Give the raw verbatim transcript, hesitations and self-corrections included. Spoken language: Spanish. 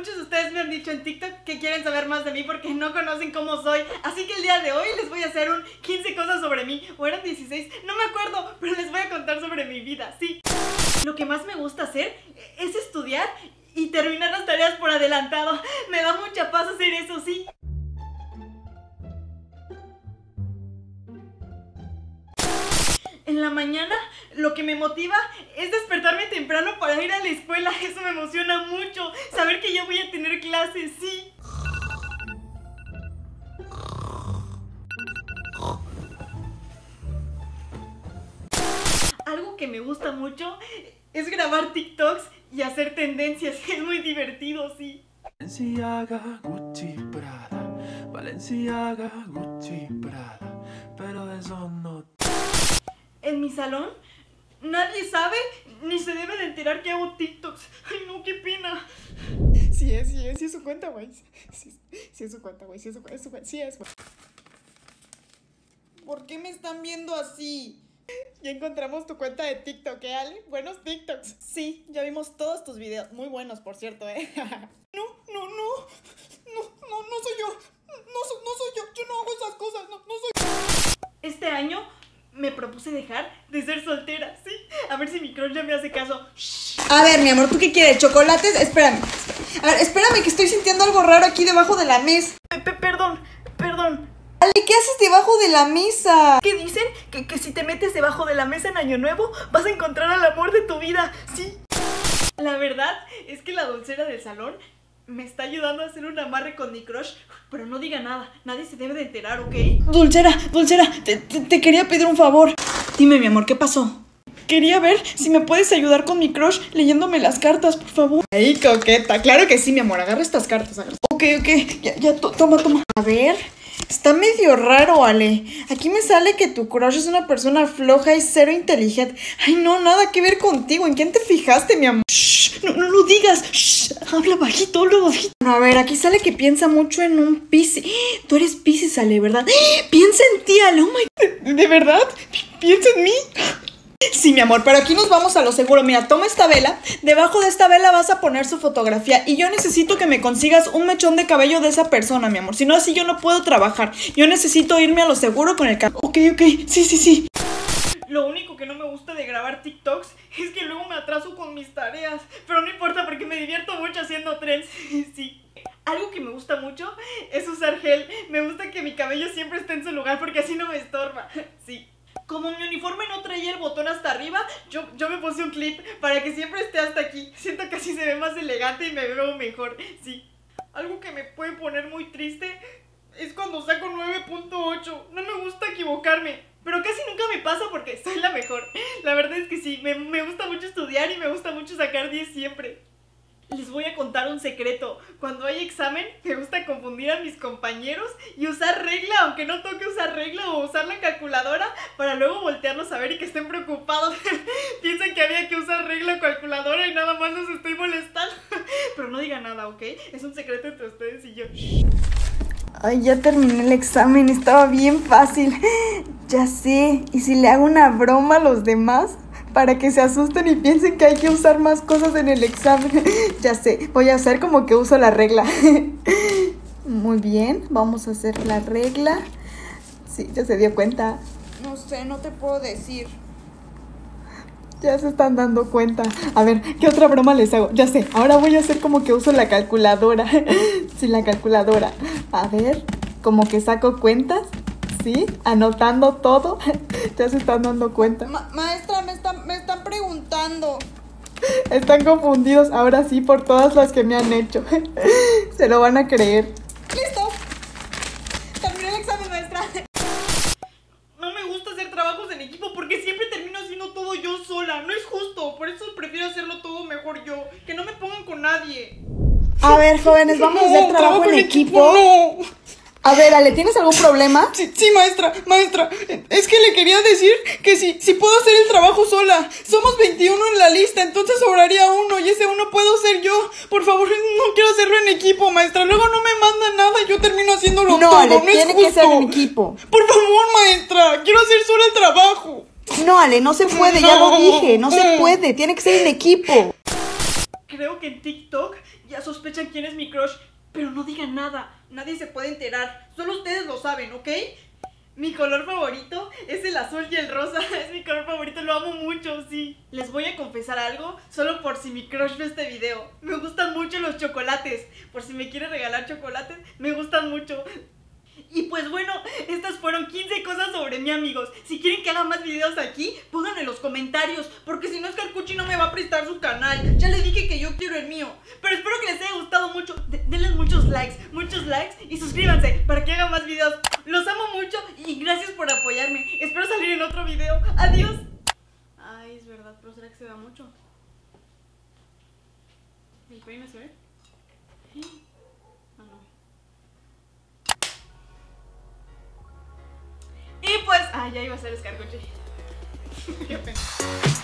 Muchos de ustedes me han dicho en TikTok que quieren saber más de mí porque no conocen cómo soy. Así que el día de hoy les voy a hacer un quince cosas sobre mí. O eran dieciséis, no me acuerdo, pero les voy a contar sobre mi vida, sí. Lo que más me gusta hacer es estudiar y terminar las tareas por adelantado. Me da mucha paz hacer eso, sí. En la mañana lo que me motiva es despertarme temprano para ir a la escuela. Eso me emociona mucho. Saber que ya voy a tener clases, sí. Algo que me gusta mucho es grabar TikToks y hacer tendencias. Es muy divertido, sí. Balenciaga, Gucci, Prada. Balenciaga, Gucci, Prada. Pero de eso no. En mi salón nadie sabe ni se debe de enterar que hago TikToks. Ay no, qué pena. Sí es, sí es, sí es su cuenta, güey. Sí, sí es su cuenta, güey, sí es su cuenta, sí es, güey. ¿Por qué me están viendo así? Ya encontramos tu cuenta de TikTok, ¿eh, Ale? Buenos TikToks. Sí, ya vimos todos tus videos. Muy buenos, por cierto, ¿eh? No, no, no. No, no, no soy yo. No, no soy yo. Yo no hago esas cosas. No, no soy yo. Este año me propuse dejar de ser soltera, ¿sí? A ver si mi crush ya me hace caso. Shh. A ver, mi amor, ¿tú qué quieres? ¿Chocolates? Espérame. A ver, espérame que estoy sintiendo algo raro aquí debajo de la mesa. Pe- Perdón, perdón. Ale, ¿qué haces debajo de la mesa? ¿Qué dicen? Que, que si te metes debajo de la mesa en Año Nuevo vas a encontrar al amor de tu vida, ¿sí? La verdad es que la dulcera del salón me está ayudando a hacer un amarre con mi crush. Pero no diga nada, nadie se debe de enterar, ¿ok? Dulcera, Dulcera, te, te, te quería pedir un favor. Dime, mi amor, ¿qué pasó? Quería ver si me puedes ayudar con mi crush leyéndome las cartas, por favor. Ay, coqueta, claro que sí, mi amor, agarra estas cartas, agarra. Ok, ok, ya, ya, to toma, toma. A ver, está medio raro, Ale. Aquí me sale que tu crush es una persona floja y cero inteligente. Ay, no, nada que ver contigo. ¿En quién te fijaste, mi amor? Shh, no, no lo digas. Shh, habla bajito, habla bajito. Bueno, a ver, aquí sale que piensa mucho en un Piscis. Tú eres Piscis, Ale, ¿verdad? Piensa en ti, Ale. Oh my... ¿De, de verdad? ¿Piensa en mí? Sí, mi amor, pero aquí nos vamos a lo seguro. Mira, toma esta vela. Debajo de esta vela vas a poner su fotografía. Y yo necesito que me consigas un mechón de cabello de esa persona, mi amor. Si no, así yo no puedo trabajar. Yo necesito irme a lo seguro con el cabello. Ok, ok, sí, sí, sí. Lo único que no me gusta de grabar TikToks es que luego me atraso con mis tareas. Pero no importa porque me divierto mucho haciendo trends. Sí. Algo que me gusta mucho es usar gel. Me gusta que mi cabello siempre esté en su lugar porque así no me estorba. Sí. Como mi uniforme no traía el botón hasta arriba, yo, yo me puse un clip para que siempre esté hasta aquí. Siento que así se ve más elegante y me veo mejor, sí. Algo que me puede poner muy triste es cuando saco nueve punto ocho. No me gusta equivocarme, pero casi nunca me pasa porque soy la mejor. La verdad es que sí, me, me gusta mucho estudiar y me gusta mucho sacar diez siempre. Les voy a contar un secreto. Cuando hay examen, me gusta confundir a mis compañeros y usar regla, aunque no toque usar regla o usar la calculadora, para luego voltearlos a ver y que estén preocupados. Piensan que había que usar regla o calculadora y nada más los estoy molestando. Pero no digan nada, ¿ok? Es un secreto entre ustedes y yo. Ay, ya terminé el examen, estaba bien fácil. Ya sé, ¿y si le hago una broma a los demás? Para que se asusten y piensen que hay que usar más cosas en el examen. Ya sé, voy a hacer como que uso la regla. Muy bien, vamos a hacer la regla. Sí, ya se dio cuenta. No sé, no te puedo decir. Ya se están dando cuenta. A ver, ¿qué otra broma les hago? Ya sé, ahora voy a hacer como que uso la calculadora. Sí, la calculadora. A ver, como que saco cuentas. ¿Sí? Anotando todo. Ya se están dando cuenta. Ma maestra, me están, me están preguntando. Están confundidos ahora sí por todas las que me han hecho. Se lo van a creer. ¡Listo! Terminé el examen, maestra. No me gusta hacer trabajos en equipo porque siempre termino haciendo todo yo sola. No es justo, por eso prefiero hacerlo todo mejor yo. Que no me pongan con nadie. A ver, jóvenes, vamos a hacer No, trabajo en equipo. No. A ver, Ale, ¿tienes algún problema? Sí, sí, maestra, maestra, es que le quería decir que si, si puedo hacer el trabajo sola. Somos veintiuno en la lista, entonces sobraría uno y ese uno puedo ser yo. Por favor, no quiero hacerlo en equipo, maestra. Luego no me mandan nada y yo termino haciéndolo no, todo. Ale, no es tiene justo. que ser en equipo. Por favor, maestra, quiero hacer sola el trabajo. No, Ale, no se puede, ya lo dije. No se puede, tiene que ser en equipo. creo que en TikTok ya sospechan quién es mi crush, pero no digan nada, nadie se puede enterar, solo ustedes lo saben, ¿ok? Mi color favorito es el azul y el rosa, es mi color favorito, lo amo mucho, sí. Les voy a confesar algo, solo por si mi crush ve este video. Me gustan mucho los chocolates, por si me quiere regalar chocolates, me gustan mucho. Y pues bueno, estas fueron quince cosas sobre mí, amigos. Si quieren que haga más videos aquí, pónganlo en los comentarios, porque si no, Scarcucci no me va a prestar su canal. Ya le dije que yo quiero el mío. Pero espero que les haya gustado mucho. De- denle muchos likes, muchos likes y suscríbanse para que haga más videos. Los amo mucho y gracias por apoyarme. Espero salir en otro video. Adiós. Ay, es verdad, pero ¿será que se vea mucho? ¿El peine se ve? Ah, no. Y pues, ah, ya iba a ser Scarcucci. Qué pena.